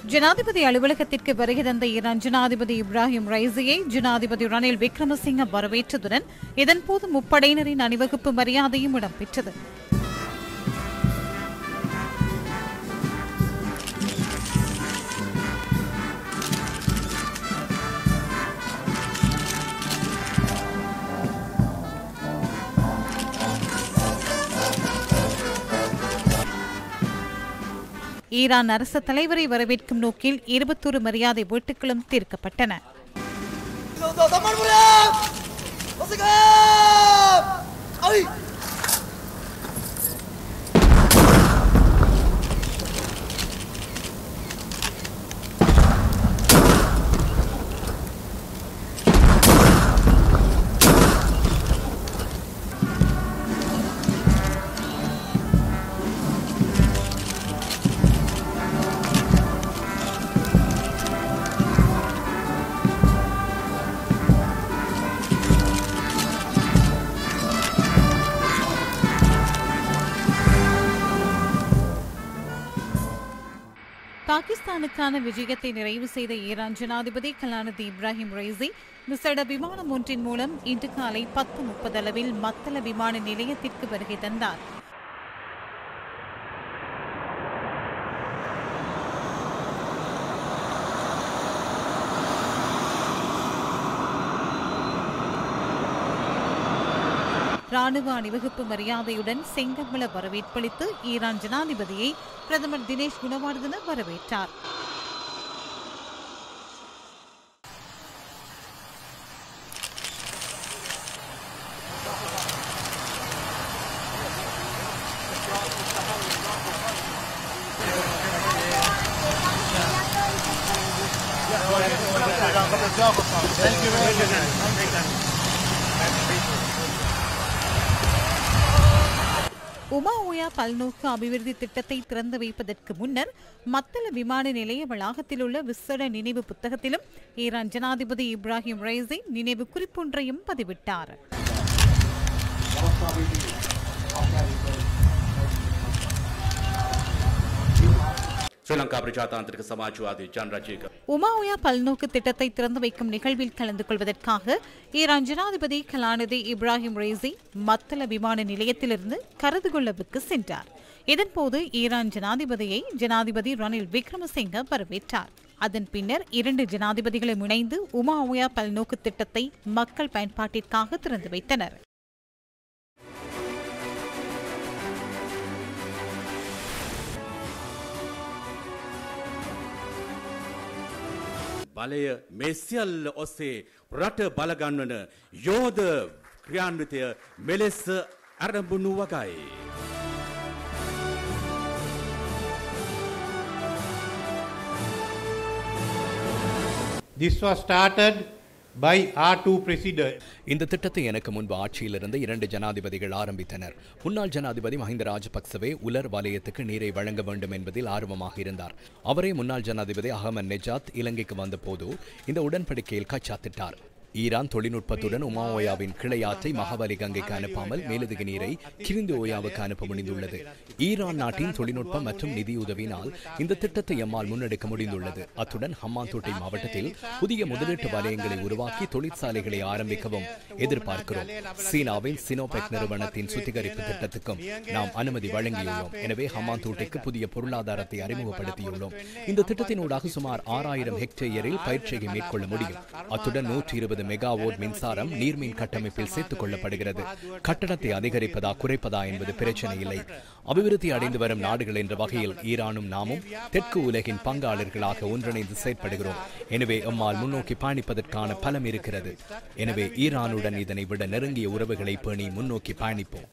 ஜனாதிபதி அலுவலகத்திற்கு வருகை தந்த ஈரான் ஜனாதிபதி இப்ராஹிம் ரைசியை ஜனாதிபதி ரணில் விக்ரமசிங்க வரவேற்றதுடன் இதன்போது முப்படையினரின் அணிவகுப்பு மரியாதையும் இடம்பெற்றது. ஈரான் அரசு தலைவரை வரவேற்கும் நோக்கில் 21 மரியாதை வீட்டுகளும் தீர்க்கப்பட்டன. பாகிஸ்தானுக்கான விஜயத்தை நிறைவு செய்த ஈரான் ஜனாதிபதி கலாநிதி இப்ராஹிம் ரைசி விசேட விமானம் ஒன்றின் மூலம் இன்று காலை 10:30 அளவில் மத்தள விமான நிலையத்திற்கு வருகை தந்தார். ராணுவ அணிவகுப்பு மரியாதையுடன் செங்கமல வரவேற்பளித்து ஈரான் ஜனாதிபதியை பிரதமர் தினேஷ் குணவர்தன வரவேற்றார். உமா ஓயா பல்நோக்கு அபிவிருத்தி திட்டத்தை திறந்து வைப்பதற்கு முன்னர் மத்தள விமான நிலைய வளாகத்தில் உள்ள விசேட நினைவு புத்தகத்திலும் ஈரான் ஜனாதிபதி இப்ராஹிம் ரைசி நினைவு குறிப்பொன்றையும் பதிவிட்டார். உமா ஓயா பல்நோக்கு திட்டத்தை திறந்து வைக்கும் நிகழ்வில் கலந்து கொள்வதற்காக ஈரான் ஜனாதிபதி கலாநிதி இப்ராஹிம் ரைசி மத்தள விமான நிலையத்திலிருந்து கருதுகொள்ளவுக்கு சென்றார். இதன்போது ஈரான் ஜனாதிபதியை ஜனாதிபதி ரணில் விக்ரமசிங்க வரவேற்றார். அதன் பின்னர் 2 ஜனாதிபதிகளும் இணைந்து உமா ஓயா பல்நோக்கு திட்டத்தை மக்கள் பயன்பாட்டிற்காக திறந்து வைத்தனர். බලය මේ සියල්ල ඔස්සේ රට බලගන්වන යෝධ ක්‍රියාන්විතය මෙලෙස ආරම්භුණු වගයි. This was started by R2 president. இந்த திட்டத்தை எனக்கு முன்பு ஆட்சியில் இருந்த 2 ஜனாதிபதிகள் ஆரம்பித்தனர். முன்னாள் ஜனாதிபதி மஹிந்த ராஜபக்சவே உலர் வலயத்துக்கு நீரை வழங்க வேண்டும் என்பதில் ஆர்வமாக இருந்தார். அவரே முன்னாள் ஜனாதிபதி அகமது நெஜாத் இலங்கைக்கு வந்தபோது இந்த உடன்படிக்கையில் கைச்சாத்திட்டார். ஈரான் தொழில்நுட்பத்துடன் உமா ஓயாவின் கிளையாற்றை மகாபலி கங்கைக்கு அனுப்பாமல் மேலதிக நீரை கிரிந்து ஓயாவுக்கு அனுப்ப முடிந்துள்ளது. ஈரான் நாட்டின் தொழில்நுட்பம் மற்றும் நிதியுதவியினால் இந்த திட்டத்தை எம்மால் முன்னெடுக்க முடிந்துள்ளது. அத்துடன் ஹம்மாந்தோட்டை மாவட்டத்தில் புதிய முதலீட்டு வலயங்களை உருவாக்கி தொழிற்சாலைகளை ஆரம்பிக்கவும் எதிர்பார்க்கிறோம். சீனாவின் சினோபெக் நிறுவனத்தின் சுத்திகரிப்பு திட்டத்துக்கும் நாம் அனுமதி வழங்கியுள்ளோம். எனவே ஹம்மாந்தோட்டைக்கு புதிய பொருளாதாரத்தை அறிமுகப்படுத்தியுள்ளோம். இந்த திட்டத்தினூடாக சுமார் 6000 ஹெக்டேயரில் பயிற்சியை மேற்கொள்ள முடியும். அத்துடன் 120 மெகாவாட் மின்சாரம் நீர்மின் கட்டமைப்பில் சேர்த்துக் கொள்ளப்படுகிறது. கட்டணத்தை அதிகரிப்பதா குறைப்பதா என்பது பிரச்சனை இல்லை. அபிவிருத்தி அடைந்து வரும் நாடுகள் என்ற வகையில் ஈரானும் நாமும் தெற்கு உலகின் பங்காளர்களாக ஒன்றிணைந்து செயற்படுகிறோம். எனவே எம்மால் முன்னோக்கி பயணிப்பதற்கான பலம் இருக்கிறது. எனவே ஈரானுடன் இதனை விட நெருங்கிய உறவுகளை பேணி முன்னோக்கி பயணிப்போம்.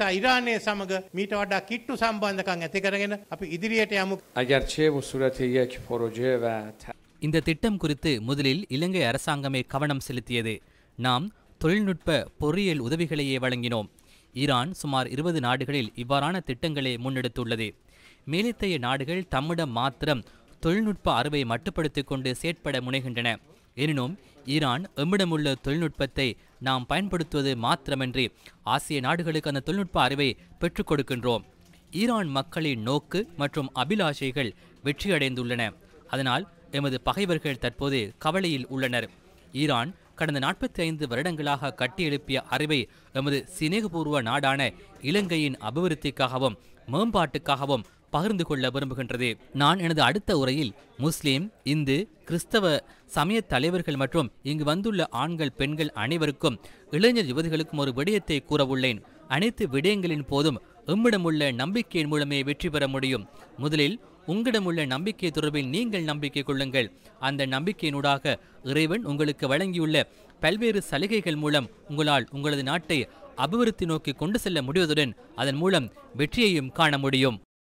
இந்த திட்டம் குறித்து முதலில் இலங்கை அரசாங்கமே கவனம் செலுத்தியது. நாம் தொழில்நுட்ப பொறியியல் உதவிகளையே வழங்கினோம். ஈரான் சுமார் 20 நாடுகளில் இவ்வாறான திட்டங்களை முன்னெடுத்துள்ளது. மேலத்தைய நாடுகள் தம்மிடம் மாத்திரம் தொழில்நுட்ப அறிவை மட்டுப்படுத்திக் கொண்டு செயற்பட முனைகின்றன. எனினும் ஈரான் எம்மிடமுள்ள தொழில்நுட்பத்தை நாம் பயன்படுத்துவது மாத்திரமன்றி ஆசிய நாடுகளுக்கு அந்த தொழில்நுட்ப அறிவை பெற்றுக் கொடுக்கின்றோம். ஈரான் மக்களின் நோக்கு மற்றும் அபிலாஷைகள் வெற்றியடைந்துள்ளன. அதனால் எமது பகைவர்கள் தற்போது கவலையில் உள்ளனர். ஈரான் கடந்த 45 வருடங்களாக கட்டியெழுப்பிய அறிவை எமது சிநேகபூர்வ நாடான இலங்கையின் அபிவிருத்திக்காகவும் மேம்பாட்டுக்காகவும் பகிர்ந்து கொள்ள விரும்புகின்றது. நான் எனது அடுத்த உரையில் முஸ்லிம், இந்து, கிறிஸ்தவ சமய தலைவர்கள் மற்றும் இங்கு வந்துள்ள ஆண்கள், பெண்கள் அனைவருக்கும், இளைஞர் யுவதிகளுக்கும் ஒரு விடயத்தை கூறவுள்ளேன். அனைத்து விடயங்களின் போதும் எம்மிடமுள்ள நம்பிக்கையின் மூலமே வெற்றி பெற முடியும். முதலில் உங்களிடமுள்ள நம்பிக்கை தொடர்பில் நீங்கள் நம்பிக்கை கொள்ளுங்கள். அந்த நம்பிக்கையினூடாக இறைவன் உங்களுக்கு வழங்கியுள்ள பல்வேறு சலுகைகள் மூலம் உங்களால் உங்களது நாட்டை அபிவிருத்தி நோக்கி கொண்டு செல்ல முடிவதுடன் அதன் மூலம் வெற்றியையும் காண முடியும்.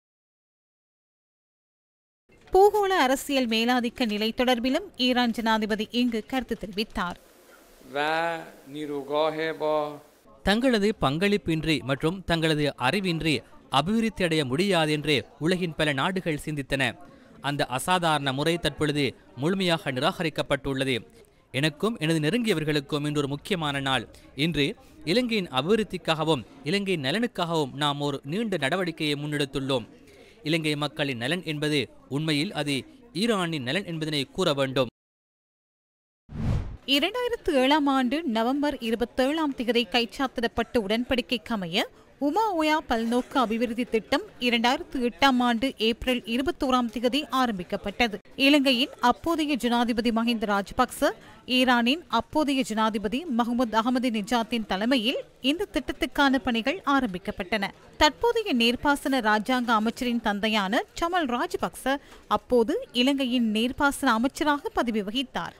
பூகோள அரசியல் மேலாதிக்க நிலை தொடர்பிலும் ஈரான் ஜனாதிபதி இங்கு கருத்து தெரிவித்தார். தங்களது பங்களிப்பின்றி மற்றும் தங்களது அறிவின்றி அபிவிருத்தி அடைய முடியாது என்று உலகின் பல நாடுகள் சிந்தித்தன. அந்த அசாதாரண முறை தற்பொழுது முழுமையாக நிராகரிக்கப்பட்டுள்ளது. எனக்கும் எனது நெருங்கியவர்களுக்கும் இன்று ஒரு முக்கியமான நாள். இன்று இலங்கையின் அபிவிருத்திக்காகவும் இலங்கையின் நலனுக்காகவும் நாம் ஒரு நீண்ட நடவடிக்கையை முன்னெடுத்துள்ளோம். இலங்கை மக்களின் நலன் என்பது உண்மையில் அது ஈரானின் நலன் என்பதனை கூற வேண்டும். 2007 ஆண்டு நவம்பர் 27 கைச்சாத்திடப்பட்ட உடன்படிக்கைக்கமைய உமா ஓயா பல்நோக்கு அபிவிருத்தி திட்டம் 2008 ஆண்டு ஏப்ரல் 21 ஆரம்பிக்கப்பட்டது. இலங்கையின் அப்போதைய ஜனாதிபதி மஹிந்த ராஜபக்ச, ஈரானின் அப்போதைய ஜனாதிபதி மஹ்மூத் அஹமதினிஜாத்தின் தலைமையில் இந்த திட்டத்துக்கான பணிகள் ஆரம்பிக்கப்பட்டன. தற்போதைய நீர்ப்பாசன ராஜாங்க அமைச்சரின் தந்தையான சமல் ராஜபக்ச அப்போது இலங்கையின் நீர்ப்பாசன அமைச்சராக பதவி வகித்தார்.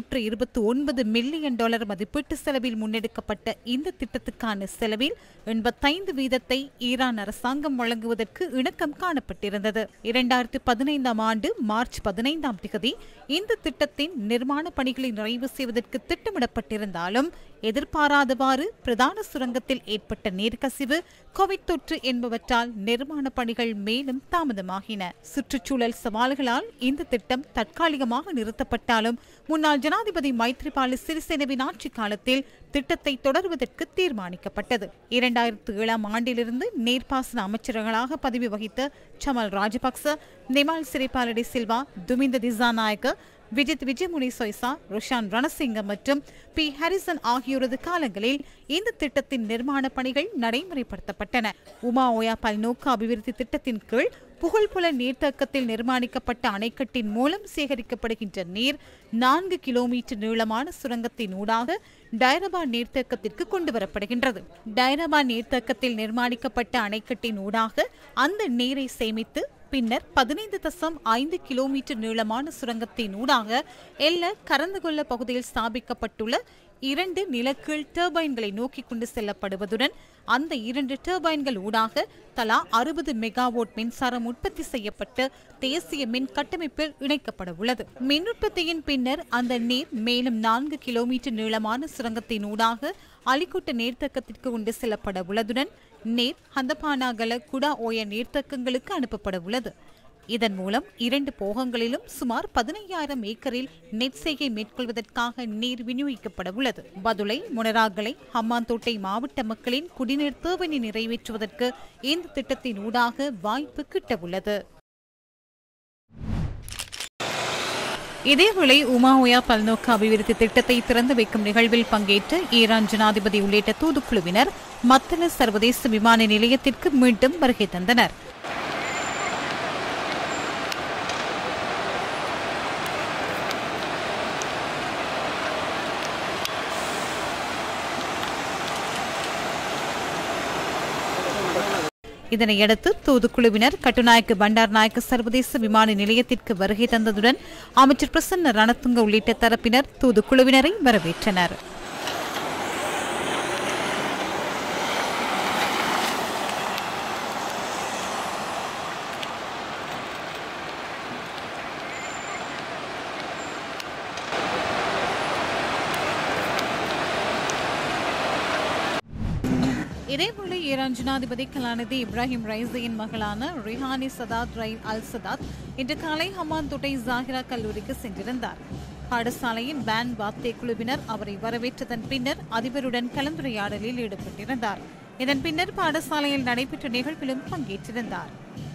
$529 மில்லியன் மதிப்பீட்டு செலவில் முன்னெடுக்கப்பட்ட இந்த திட்டத்துக்கான செலவில் 85% ஈரான் அரசாங்கம் வழங்குவதற்கு இணக்கம் காணப்பட்டிருந்தது. 2015 ஆண்டு மார்ச் 15 இந்த திட்டத்தின் நிர்மாண பணிகளை நிறைவு செய்வதற்கு திட்டமிடப்பட்டிருந்தாலும் எதிர்பாராதவாறு பிரதான சுரங்கத்தில் ஏற்பட்ட நீர்க்கசிவு, கோவிட் தொற்று என்பவற்றால் நிர்மாண பணிகள் மேலும் தாமதமாகின. சுற்றுச்சூழல் சவால்களால் இந்த திட்டம் தற்காலிகமாக நிறுத்தப்பட்டாலும் முன்னாள் ஜனாதிபதி மைத்ரிபால சிறிசேனவின் ஆட்சி காலத்தில் திட்டத்தை தொடர்வதற்கு தீர்மானிக்கப்பட்டது. 2007 ஆண்டிலிருந்து நீர்ப்பாசன அமைச்சர்களாக பதவி வகித்த சமல் ராஜபக்ச, நிமால் சிறிபாலடி சில்வா, துமிந்த திசாநாயக்க, விஜித் விஜயமுனி சொய்சா, ருஷான் ரணசிங்க மற்றும் பி ஹாரிசன் ஆகியோரது காலங்களில் இந்த திட்டத்தின் நிர்மாண பணிகள் நடைமுறைப்படுத்தப்பட்டன. உமா ஓயா பல்நோக்கு அபிவிருத்தி திட்டத்தின் கீழ் புகழ்புல நீர்த்தேக்கத்தில் நிர்மாணிக்கப்பட்ட அணைக்கட்டின் மூலம் சேகரிக்கப்படுகின்ற நீர் 4 கிலோமீட்டர் நீளமான சுரங்கத்தின் ஊடாக டைரபா நீர்த்தேக்கத்திற்கு கொண்டு வரப்படுகின்றது. டைரபா நீர்த்தேக்கத்தில் நிர்மாணிக்கப்பட்ட அணைக்கட்டின் ஊடாக அந்த நீரை சேமித்து பின்னர் 15.5 கிலோமீட்டர் நீளமான சுரங்கத்தின் ஊடாக எல்ல கரந்துகொள்ள பகுதியில் ஸ்தாபிக்கப்பட்டுள்ள 2 நிலக்கீழ் டர்பைன்களை நோக்கி கொண்டு செல்லப்படுவதுடன் அந்த 2 டர்பைன்கள் ஊடாக தலா 60 மெகாவாட் மின்சாரம் உற்பத்தி செய்யப்பட்டு தேசிய மின் கட்டமைப்பில் இணைக்கப்பட உள்ளது. மின் உற்பத்தியின் பின்னர் அந்த நீர் மேலும் 4 கிலோமீட்டர் நீளமான சுரங்கத்தின் ஊடாக அலிகுட்ட நீர்த்தேக்கத்திற்கு கொண்டு செல்லப்பட உள்ளதுடன் நீர் ஹந்தபானாகல குடா ஓய நீர்த்தேக்கங்களுக்கு அனுப்பப்பட உள்ளது. இதன் மூலம் 2 போகங்களிலும் சுமார் 15,000 ஏக்கரில் நெற்செய்கை மேற்கொள்வதற்காக நீர் விநியோகிக்கப்பட உள்ளது. பதுளை, முனராகலை, ஹம்மாந்தோட்டை மாவட்ட மக்களின் குடிநீர் தேவையை நிறைவேற்றுவதற்கு இந்த திட்டத்தின் ஊடாக வாய்ப்பு கிட்டவுள்ளது. இதேவேளை உமா ஓயா பல்நோக்கு அபிவிருத்தி திட்டத்தை திறந்து வைக்கும் நிகழ்வில் பங்கேற்ற ஈரான் ஜனாதிபதி உள்ளிட்ட தூதுக்குழுவினர் மத்தள சர்வதேச விமான நிலையத்திற்கு மீண்டும் வருகை தந்தனர். இதனையடுத்து தூதுக்குழுவினர் கட்டுநாயக்க பண்டார் நாயக்க சர்வதேச விமான நிலையத்திற்கு வருகை தந்ததுடன் அமைச்சர் பிரசன்ன ரணதுங்க உள்ளிட்ட தரப்பினர் தூதுக்குழுவினரை வரவேற்றனர். இதேபோல ஈரான் ஜனாதிபதி கலாநிதி இப்ராஹிம் ரைசியின் மகளான ரிஹானி சதாத் ரைன் அல் சதாத் இன்று காலை ஹம்மாந்தோட்டை ஜாகிரா கல்லூரிக்கு சென்றிருந்தார். பாடசாலையின் பேண்ட் வார்த்தை குழுவினர் அவரை வரவேற்றதன் பின்னர் அதிபருடன் கலந்துரையாடலில் ஈடுபட்டிருந்தார். இதன் பின்னர் பாடசாலையில் நடைபெற்ற நிகழ்விலும் பங்கேற்றிருந்தார்.